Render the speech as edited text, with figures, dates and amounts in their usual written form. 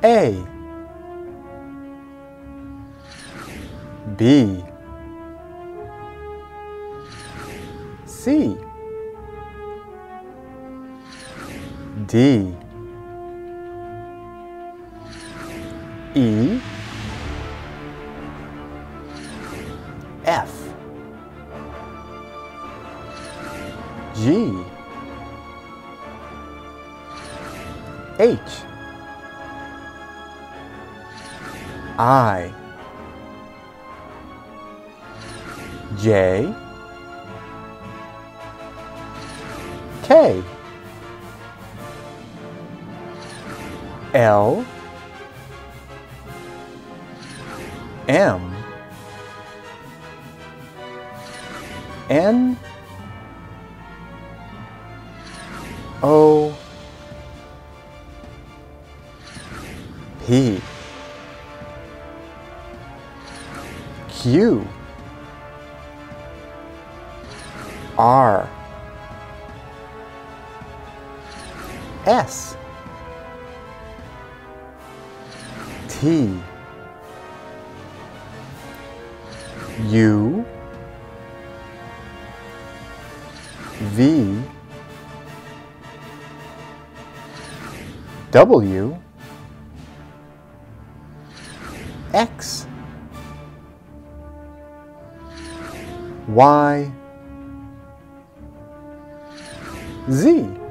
A, B, C, D, E, F, G, H, I, J, K, L, M, N, O, P, Q, R, S, T, U, V, W, X, Y, Z.